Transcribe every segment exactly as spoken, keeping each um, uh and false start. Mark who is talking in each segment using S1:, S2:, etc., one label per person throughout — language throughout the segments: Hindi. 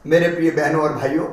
S1: मेरे प्रिय बहनों और भाइयों,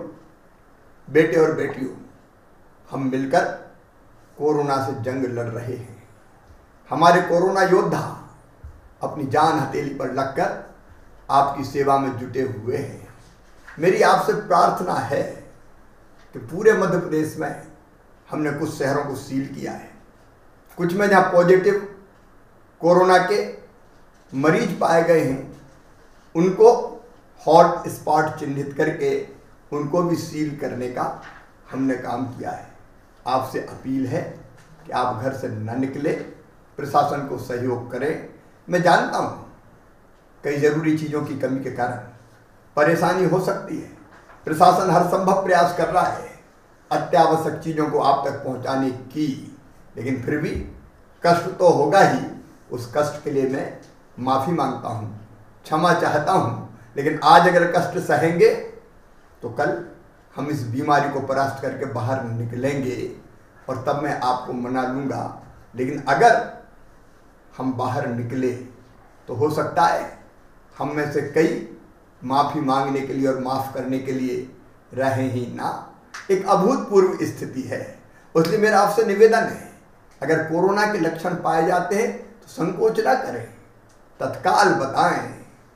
S1: बेटे और बेटियों, हम मिलकर कोरोना से जंग लड़ रहे हैं। हमारे कोरोना योद्धा अपनी जान हथेली पर लगकर आपकी सेवा में जुटे हुए हैं। मेरी आपसे प्रार्थना है कि पूरे मध्य प्रदेश में हमने कुछ शहरों को सील किया है। कुछ में जहाँ पॉजिटिव कोरोना के मरीज पाए गए हैं, उनको हॉट स्पॉट चिन्हित करके उनको भी सील करने का हमने काम किया है। आपसे अपील है कि आप घर से न निकले, प्रशासन को सहयोग करें। मैं जानता हूँ कई ज़रूरी चीज़ों की कमी के कारण परेशानी हो सकती है। प्रशासन हर संभव प्रयास कर रहा है अत्यावश्यक चीज़ों को आप तक पहुँचाने की, लेकिन फिर भी कष्ट तो होगा ही। उस कष्ट के लिए मैं माफ़ी मांगता हूँ, क्षमा चाहता हूँ। लेकिन आज अगर कष्ट सहेंगे तो कल हम इस बीमारी को परास्त करके बाहर निकलेंगे और तब मैं आपको मना लूँगा। लेकिन अगर हम बाहर निकले तो हो सकता है हम में से कई माफ़ी मांगने के लिए और माफ़ करने के लिए रहें ही ना। एक अभूतपूर्व स्थिति है। इसलिए मेरा आपसे निवेदन है, अगर कोरोना के लक्षण पाए जाते हैं तो संकोच ना करें, तत्काल बताएं।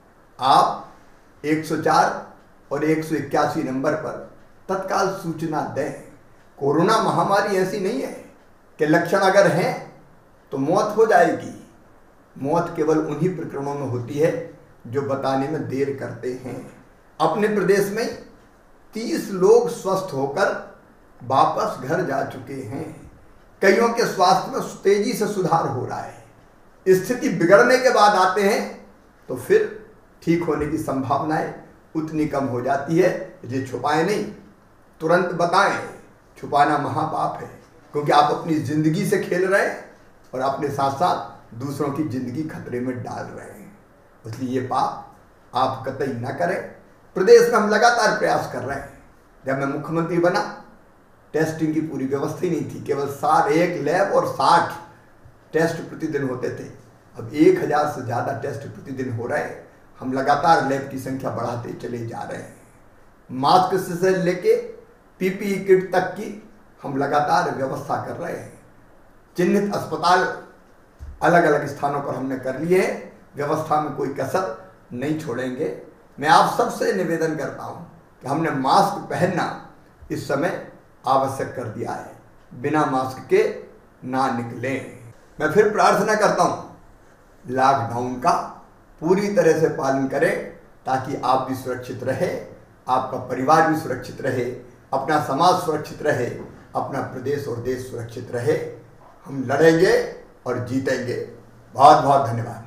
S1: आप एक सौ चार और एक सौ इक्यासी नंबर पर तत्काल सूचना दें। कोरोना महामारी ऐसी नहीं है कि लक्षण अगर हैं तो मौत हो जाएगी। मौत केवल उन्हीं प्रकरणों में होती है जो बताने में देर करते हैं। अपने प्रदेश में तीस लोग स्वस्थ होकर वापस घर जा चुके हैं। कईयों के स्वास्थ्य में तेजी से सुधार हो रहा है। स्थिति बिगड़ने के बाद आते हैं तो फिर ठीक होने की संभावनाएं उतनी कम हो जाती है। ये छुपाएं नहीं, तुरंत बताएं। छुपाना महापाप है, क्योंकि आप अपनी ज़िंदगी से खेल रहे हैं और अपने साथ साथ दूसरों की ज़िंदगी खतरे में डाल रहे हैं। इसलिए ये पाप आप कतई न करें। प्रदेश में हम लगातार प्रयास कर रहे हैं। जब मैं मुख्यमंत्री बना, टेस्टिंग की पूरी व्यवस्था ही नहीं थी। केवल साठ एक लैब और साठ टेस्ट प्रतिदिन होते थे। अब एक हज़ार से ज़्यादा टेस्ट प्रतिदिन हो रहे हैं। हम लगातार लैब की संख्या बढ़ाते चले जा रहे हैं। मास्क से लेके पीपीई किट तक की हम लगातार व्यवस्था कर रहे हैं। चिन्हित अस्पताल अलग अलग स्थानों पर हमने कर लिए हैं। व्यवस्था में कोई कसर नहीं छोड़ेंगे। मैं आप सबसे निवेदन करता हूं कि हमने मास्क पहनना इस समय आवश्यक कर दिया है। बिना मास्क के ना निकलें। मैं फिर प्रार्थना करता हूं, लॉकडाउन का पूरी तरह से पालन करें ताकि आप भी सुरक्षित रहे, आपका परिवार भी सुरक्षित रहे, अपना समाज सुरक्षित रहे, अपना प्रदेश और देश सुरक्षित रहे। हम लड़ेंगे और जीतेंगे। बहुत बहुत धन्यवाद।